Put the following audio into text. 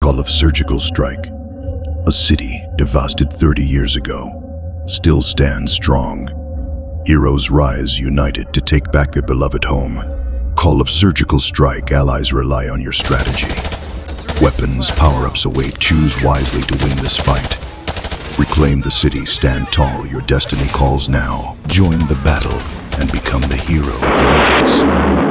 Call of surgical strike. A city devastated 30 years ago still stands strong. Heroes rise united to take back their beloved home. Call of surgical strike. Allies rely on your strategy. Weapons, power-ups await. Choose wisely to win this fight. Reclaim the city. Stand tall. Your destiny calls now. Join the battle and become the hero it needs.